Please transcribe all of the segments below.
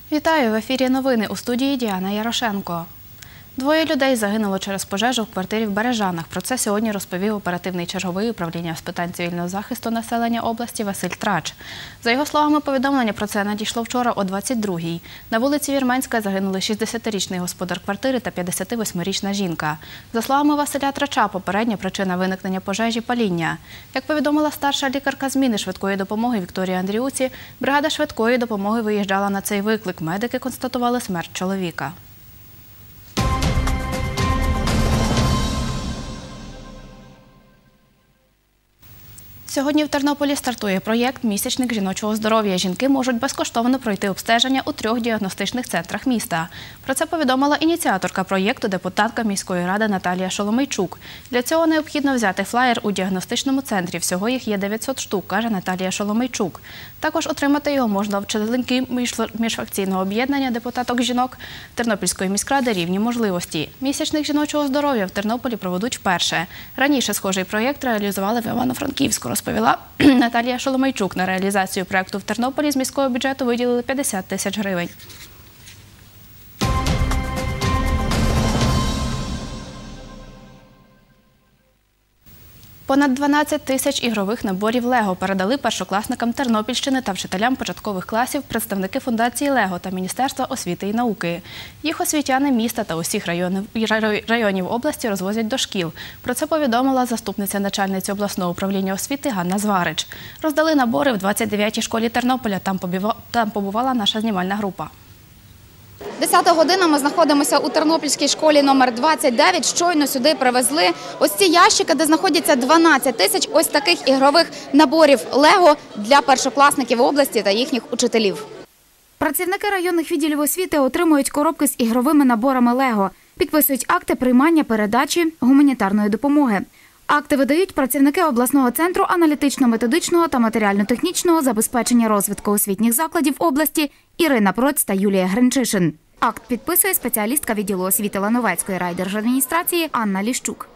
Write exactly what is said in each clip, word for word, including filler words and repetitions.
Вітаю! В ефірі новини, у студії Діана Ярошенко. Двоє людей загинуло через пожежу в квартирі в Бережанах. Про це сьогодні розповів оперативний черговий управління з питань цивільного захисту населення області Василь Трач. За його словами, повідомлення про це надійшло вчора о двадцять другій. На вулиці Вірменська загинули шістдесятирічний господар квартири та п'ятдесятивосьмирічна жінка. За словами Василя Трача, попередня причина виникнення пожежі – паління. Як повідомила старша лікарка зміни швидкої допомоги Вікторія Андріуці, бригада швидкої допомоги виїжджала на цей виклик. Медики констатували смерть чоловіка. Сьогодні в Тернополі стартує проєкт «Місячник жіночого здоров'я». Жінки можуть безкоштовно пройти обстеження у трьох діагностичних центрах міста. Про це повідомила ініціаторка проєкту, депутатка міської ради Наталія Шоломейчук. Для цього необхідно взяти флаєр у діагностичному центрі. Всього їх є дев'ятсот штук, каже Наталія Шоломейчук. Також отримати його можна в членки міжфракційного об'єднання депутаток жінок Тернопільської міськради «Рівні можливості». Місячник жіночого здоров'я в Тернополі проведуть вперше. Раніше схожий проєкт реалізували в Івано-Франківську, розповіла Наталія Шоломейчук. На реалізацію проєкту в Тернополі з міського бюджету виділили п'ятдесят тисяч гривень. Понад дванадцять тисяч ігрових наборів «Лего» передали першокласникам Тернопільщини та вчителям початкових класів представники фундації «Лего» та Міністерства освіти і науки. Їх освітяни міста та усіх районів, районів області розвозять до шкіл. Про це повідомила заступниця начальниці обласного управління освіти Ганна Зварич. Роздали набори в двадцять дев'ятій школі Тернополя. Там побувала наша знімальна група. Десята година, ми знаходимося у Тернопільській школі номер двадцять дев'ять. Щойно сюди привезли ось ці ящики, де знаходяться дванадцять тисяч ось таких ігрових наборів «Лего» для першокласників області та їхніх учителів. Працівники районних відділів освіти отримують коробки з ігровими наборами «Лего», підписують акти приймання передачі гуманітарної допомоги. Акти видають працівники обласного центру аналітично-методичного та матеріально-технічного забезпечення розвитку освітніх закладів області Ірина Проць та Юлія Гринчишин. Акт підписує спеціалістка відділу освіти Лановецької райдержадміністрації Анна Ліщук.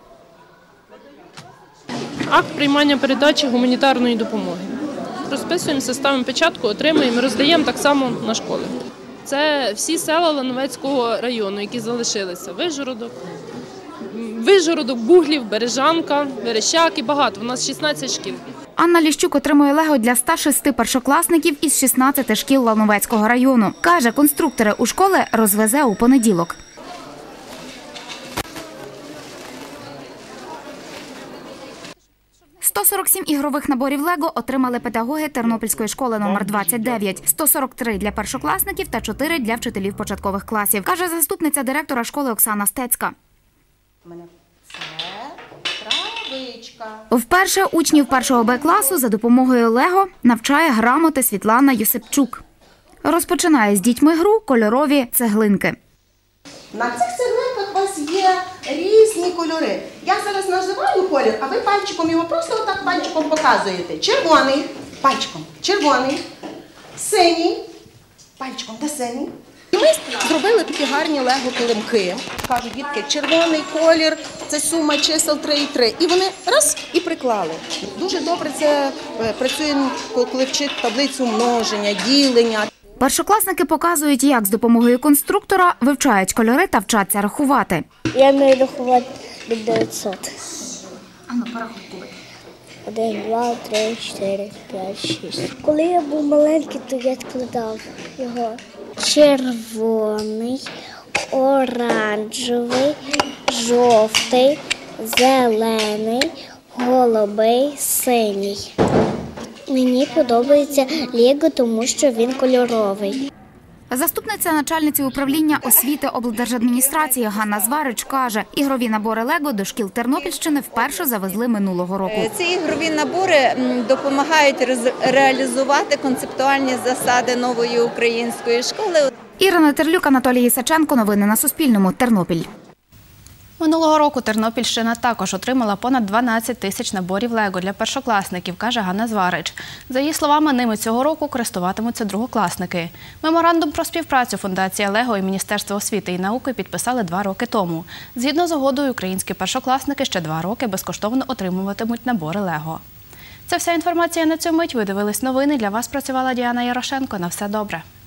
Акт приймання передачі гуманітарної допомоги. Розписуємося, ставимо печатку, отримуємо, роздаємо так само на школи. Це всі села Лановецького району, які залишилися. Вижгородок, Вижгородок, Буглів, Бережанка, Верещак і багато. У нас шістнадцять шкіл. Анна Ліщук отримує «Лего» для ста шести першокласників із шістнадцяти шкіл Лановецького району. Каже, конструктори у школи розвезе у понеділок. сто сорок сім ігрових наборів «Лего» отримали педагоги Тернопільської школи номер двадцять дев'ять. сто сорок три для першокласників та чотири для вчителів початкових класів, каже заступниця директора школи Оксана Стецька. Вперше учнів першого Б класу за допомогою «Лего» навчає грамоти Світлана Юсипчук. Розпочинає з дітьми гру «Кольорові цеглинки». На цих цеглинках у вас є різні кольори. Я зараз називаю колір, а ви пальчиком його просто отак пальчиком показуєте. Червоний, пальчиком, червоний, синій, пальчиком, де синій. І ми зробили такі гарні лего-килимки. Кажуть, дітки, червоний колір – це сума чисел три і три. І вони раз – і приклали. Дуже добре це працює, коли вчить таблицю множення, ділення. Першокласники показують, як з допомогою конструктора вивчають кольори та вчаться рахувати. Я вмію рахувати від дев'ятсот. А ну, порахуй. Один, два, три, чотири, п'ять, шість. Коли я був маленький, то я складав його. Червоний, оранжевий, жовтий, зелений, голубий, синій. Мені подобається «Лего», тому що він кольоровий. Заступниця начальниці управління освіти облдержадміністрації Ганна Зварич каже, ігрові набори «Лего» до шкіл Тернопільщини вперше завезли минулого року. Ці ігрові набори допомагають реалізувати концептуальні засади нової української школи. Ірина Терлюк, Анатолій Ісаченко. Новини на Суспільному. Тернопіль. Минулого року Тернопільщина також отримала понад дванадцять тисяч наборів «Лего» для першокласників, каже Ганна Зварич. За її словами, ними цього року користуватимуться другокласники. Меморандум про співпрацю фундація «Лего» і Міністерство освіти і науки підписали два роки тому. Згідно з угодою, українські першокласники ще два роки безкоштовно отримуватимуть набори «Лего». Це вся інформація на цю мить. Ви дивились новини. Для вас працювала Діана Ярошенко. На все добре.